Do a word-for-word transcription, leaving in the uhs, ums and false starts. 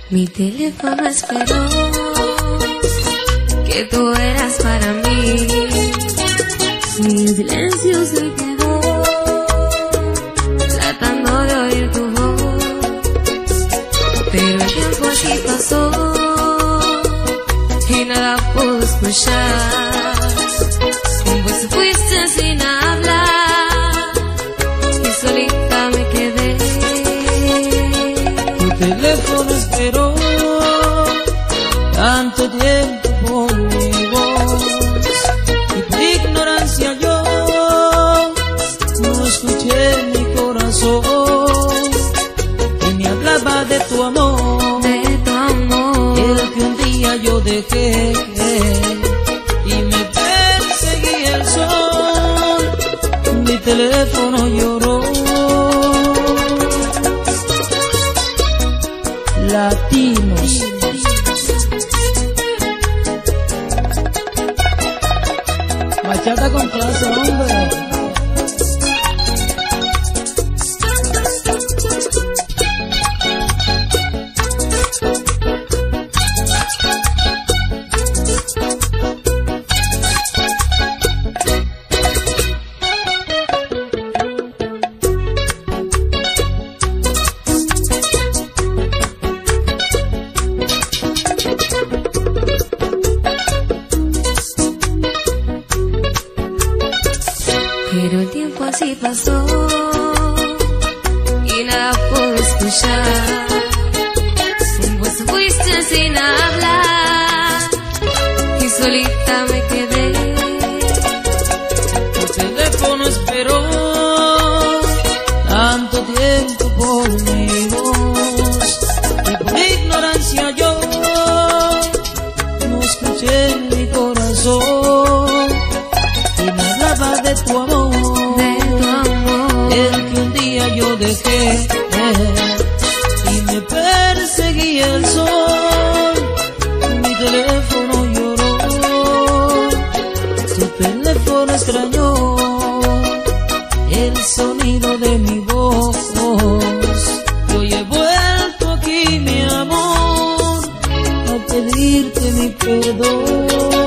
Mi teléfono esperó que tú eras para mí. Mi silencio se quedó tratando de oír tu voz, pero el tiempo así pasó y nada pude escuchar. Pues fuiste sin hablar y solita me quedé. Tu teléfono esperó tanto tiempo por mi voz, y por ignorancia yo no escuché mi corazón que me hablaba de tu amor, de tu amor, el que un día yo dejé y me perseguía el sol. Mi teléfono lloró. Latinos. Bachata con clase, hombre. Pero el tiempo así pasó y nada pude escuchar. Pues fuiste sin hablar y solita me quedé. Tu teléfono esperó tanto tiempo por mi voz, y por ignorancia yo no escuché mi corazón y me hablaba de tu amor, de tu amor, el que un día yo dejé y me perseguía el sol. Mi teléfono lloró, tu teléfono extrañó el sonido de mi voz. Y hoy he vuelto aquí, mi amor, a pedirte mi perdón.